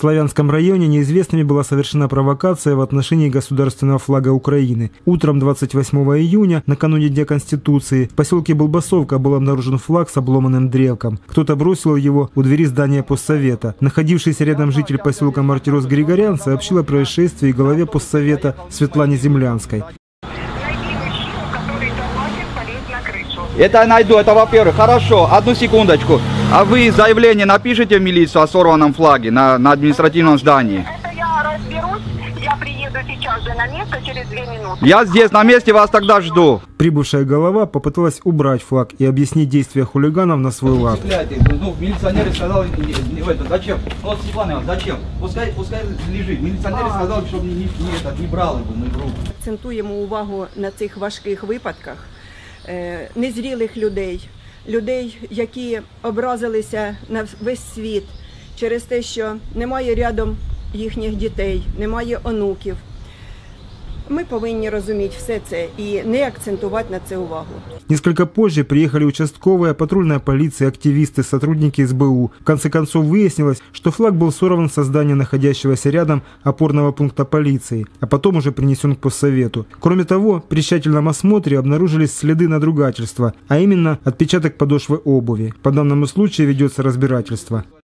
Славянском районе неизвестными была совершена провокация в отношении государственного флага Украины. Утром 28 июня, накануне Дня Конституции, в поселке Болбасовка был обнаружен флаг с обломанным древком. Кто-то бросил его у двери здания постсовета. Находившийся рядом житель поселка Мартирос Григорян сообщил о происшествии главе постсовета Светлане Землянской. Это я найду, это во-первых. Хорошо, одну секундочку. А вы заявление напишите в милицию о сорванном флаге на административном здании? Это я разберусь, я приеду сейчас же на место через 2 минуты. Я здесь на месте, вас тогда жду. Прибывшая голова попыталась убрать флаг и объяснить действия хулиганов на свой лад. Ну, милиционеры сказали, зачем? Вот, Светлана, зачем? Пускай лежит. Милиционеры сказали, чтобы не брали его в руку. Акцентуємо увагу на цих важких випадках незрілих людей, які образилися на весь світ через те, що немає рядом їхніх дітей, немає онуків. Мы повинні розуміти все це и не акцентувати на це увагу. Несколько позже приехали участковая, патрульная полиция, активисты, сотрудники СБУ. В конце концов выяснилось, что флаг был сорван со здания, находящегося рядом опорного пункта полиции, а потом уже принесен к постсовету. Кроме того, при тщательном осмотре обнаружились следы надругательства, а именно отпечаток подошвы обуви. По данному случаю ведется разбирательство.